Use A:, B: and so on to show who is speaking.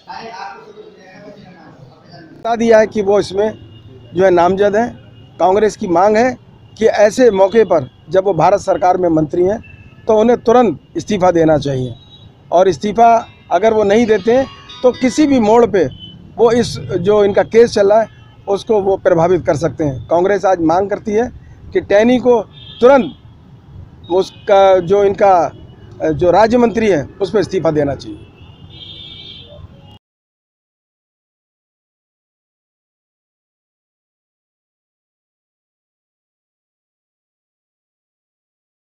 A: बता दिया है कि वो इसमें जो है नामजद है। कांग्रेस की मांग है कि ऐसे मौके पर जब वो भारत सरकार में मंत्री हैं तो उन्हें तुरंत इस्तीफ़ा देना चाहिए, और इस्तीफ़ा अगर वो नहीं देते तो किसी भी मोड़ पे वो इस जो इनका केस चल रहा है उसको वो प्रभावित कर सकते हैं। कांग्रेस आज मांग करती है कि टैनी को तुरंत उसका जो इनका जो राज्य मंत्री है उस पर इस्तीफ़ा देना चाहिए।